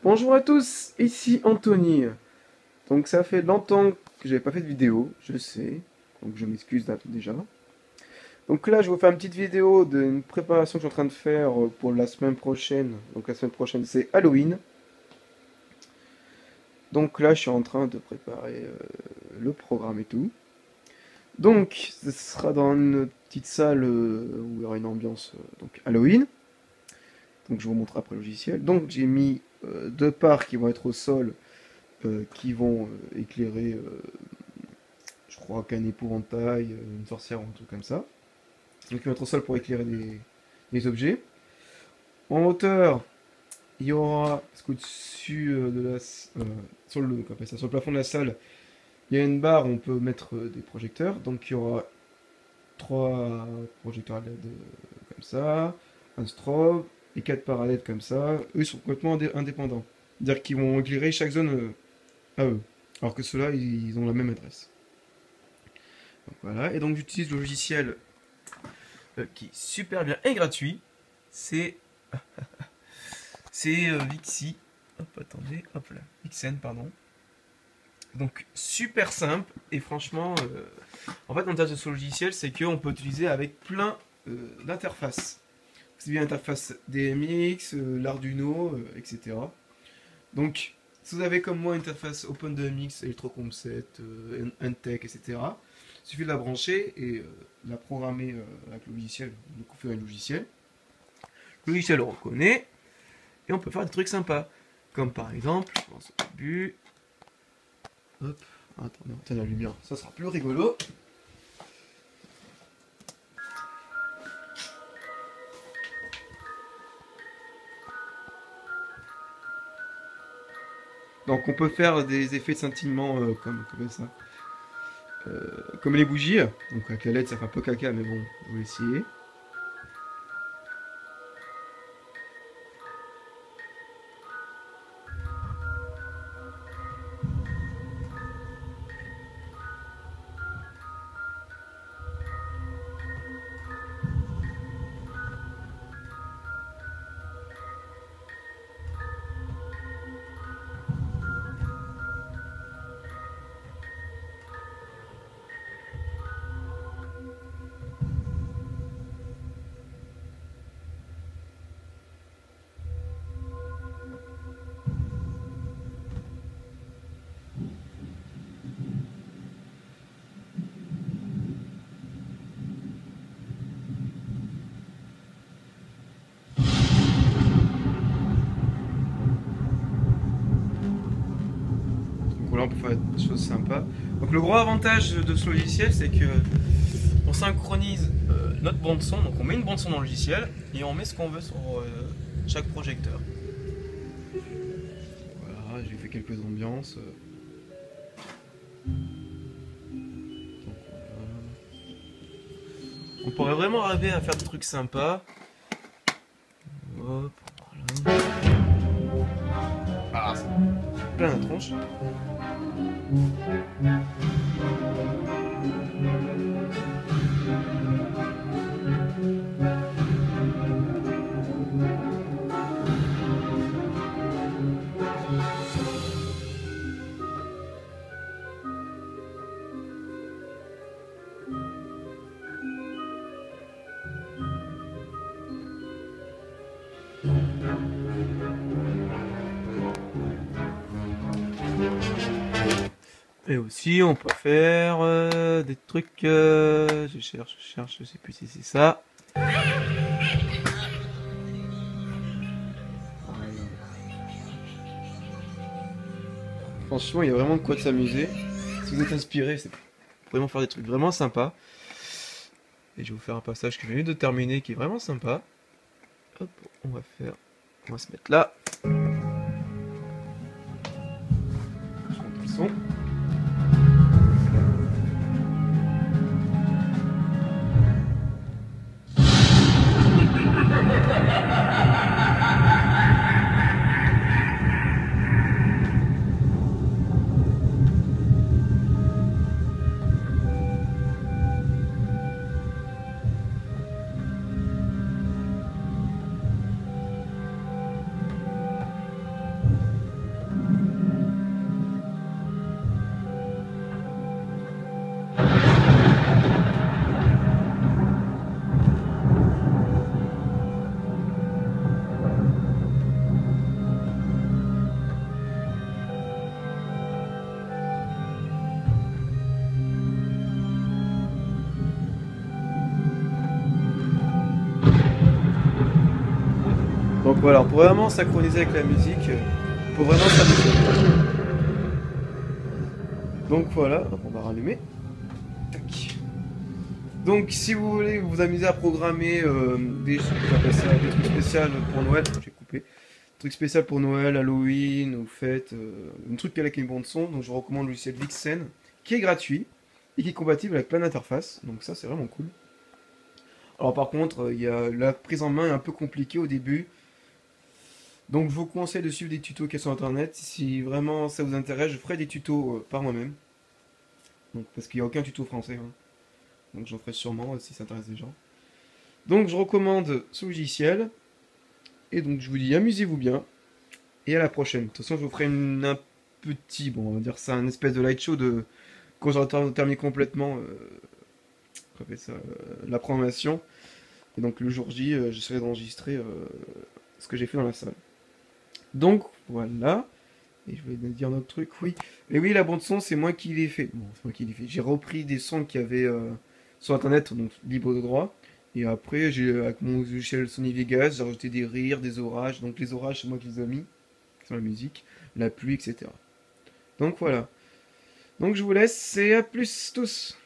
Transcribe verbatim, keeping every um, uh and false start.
Bonjour à tous, ici Anthony. Donc ça fait longtemps que j'avais pas fait de vidéo, je sais, donc je m'excuse là, déjà. Donc là je vous fais une petite vidéo d'une préparation que je suis en train de faire pour la semaine prochaine. Donc la semaine prochaine c'est Halloween. Donc là je suis en train de préparer euh, le programme et tout. Donc ce sera dans une petite salle euh, où il y aura une ambiance euh, donc Halloween. Donc je vous montre après le logiciel. Donc j'ai mis euh, deux parts qui vont être au sol, euh, qui vont euh, éclairer, euh, je crois qu'un épouvantail, euh, une sorcière ou un truc comme ça. Donc ils vont être au sol pour éclairer des, des objets. En hauteur, il y aura, parce qu'au-dessus euh, de la, euh, sur le, qu'on appelle ça, sur le plafond de la salle, il y a une barre où on peut mettre euh, des projecteurs. Donc il y aura trois projecteurs L E D euh, comme ça, un strobe et quatre parallèles comme ça. Eux ils sont complètement indé- indépendants. C'est-à-dire qu'ils vont éclairer chaque zone euh, à eux. Alors que ceux-là, ils ont la même adresse. Donc voilà, et donc j'utilise le logiciel euh, qui est super bien et gratuit. C'est c'est euh, Vixi. Hop, attendez, hop là, Vixen, pardon. Donc super simple et franchement, euh, en fait l'avantage de ce logiciel, c'est qu'on peut utiliser avec plein euh, d'interfaces. C'est bien l'interface D M X, euh, l'Arduino, euh, et cetera. Donc si vous avez comme moi une interface OpenDMX, ElectroComp sept, euh, N-Tech, et cetera. Il suffit de la brancher et euh, de la programmer euh, avec le logiciel, de configurer le logiciel. Le logiciel le reconnaît et on peut faire des trucs sympas. Comme par exemple, je pense au début. Hop, attendez, on tient la lumière, ça sera plus rigolo. Donc on peut faire des effets de scintillement euh, comme, comme ça. Euh, comme les bougies. Donc avec la L E D ça fait un peu caca mais bon, on va essayer. Donc là on peut faire des choses sympas. Donc le gros avantage de ce logiciel c'est que on synchronise euh, notre bande son, donc on met une bande son dans le logiciel et on met ce qu'on veut sur euh, chaque projecteur. Voilà, j'ai fait quelques ambiances. Donc, voilà. On pourrait vraiment rêver à faire des trucs sympas. Hop, voilà. Ah, c'est plein la tronche. Et aussi, on peut faire euh, des trucs. Euh, je cherche, je cherche, je sais plus si c'est ça. Franchement, il y a vraiment de quoi de s'amuser. Si vous êtes inspiré, c'est vraiment faire des trucs vraiment sympas. Et je vais vous faire un passage que je viens de terminer qui est vraiment sympa. Hop, on va faire. On va se mettre là. Je monte le son. Voilà, pour vraiment synchroniser avec la musique, euh, pour vraiment s'amuser. Donc voilà, on va rallumer. Tac. Donc si vous voulez vous amuser à programmer euh, des, j'appelle ça des trucs spéciaux pour Noël, j'ai coupé, des trucs spéciaux pour Noël, Halloween, ou fêtes, euh, un truc avec une bande son, donc je vous recommande le logiciel Vixen, qui est gratuit et qui est compatible avec plein d'interfaces, donc ça c'est vraiment cool. Alors par contre, il y a la prise en main est un peu compliquée au début, donc je vous conseille de suivre des tutos qui sont sur internet. Si vraiment ça vous intéresse, je ferai des tutos euh, par moi-même, donc parce qu'il n'y a aucun tuto français, hein. Donc j'en ferai sûrement euh, si ça intéresse les gens. Donc je recommande ce logiciel. Et donc je vous dis amusez-vous bien. Et à la prochaine. De toute façon je vous ferai une, un petit, bon on va dire ça, un espèce de light show de quand j'aurai terminé complètement euh, ça, euh, la programmation. Et donc le jour J, euh, j'essaierai d'enregistrer euh, ce que j'ai fait dans la salle. Donc voilà. Et je vais dire un autre truc, oui. Et oui, la bande son, c'est moi qui l'ai fait. Bon, c'est moi qui l'ai fait. J'ai repris des sons qu'il y avait euh, sur internet, donc libre de droit. Et après, j'ai avec mon logiciel Sony Vegas, j'ai rajouté des rires, des orages. Donc les orages, c'est moi qui les ai mis sur la musique, la pluie, et cetera. Donc voilà. Donc je vous laisse et à plus tous.